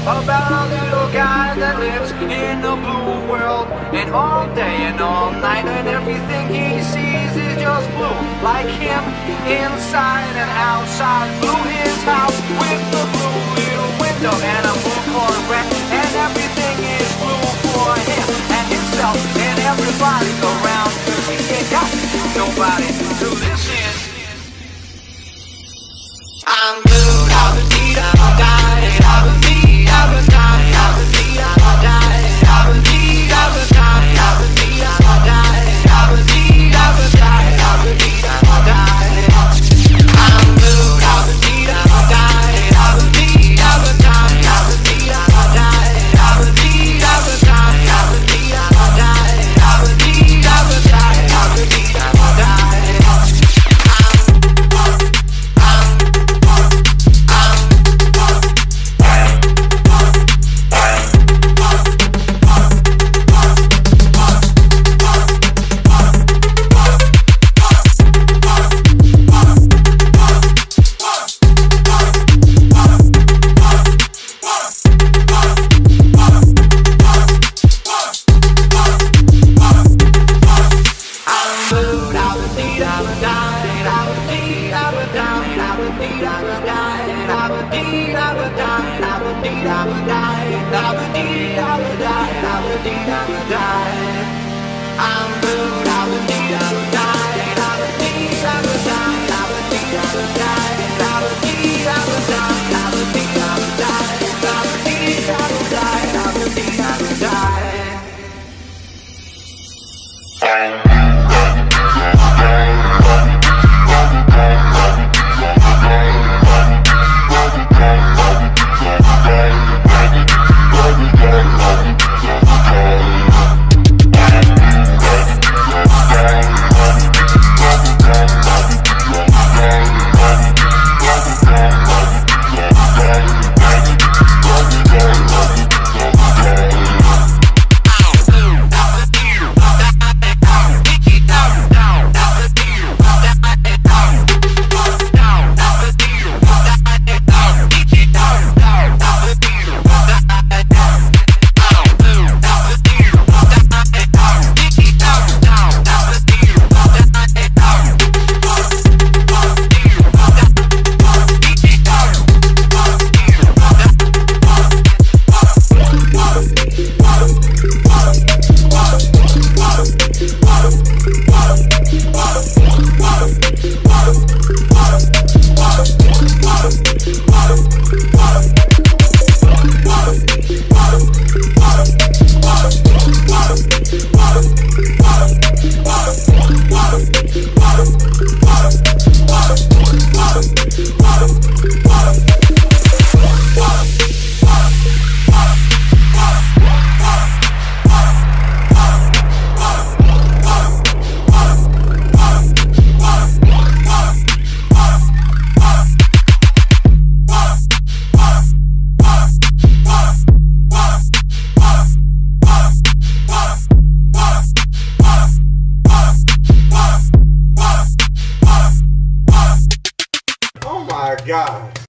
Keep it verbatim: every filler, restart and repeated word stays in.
about a little guy that lives in a blue world, and all day and all night, and everything he sees is just blue. Like him, inside and outside, blue his house with the blue little window and a blue Corvette, and everything is blue for him and himself and everybody around, 'cause he ain't got nobody to listen. I'm blue, I'm a deed, I'm a die, I'm a deed, I'm a die, I'm a deed, I'm a die, I'm a deed, I'm a die, I'm a deed, I'm a die, I'm a deed, I'm a die, I'm a deed, I'm a die. I'm blue, I'm a deed, I'm a die, I'm a deed, I'm a die, I'm a deed, I'm a die, I'm a deed, I'm a die, I'm a deed, I'm a die, I'm a deed, I'm a die, I'm a deed, I'm a die. God.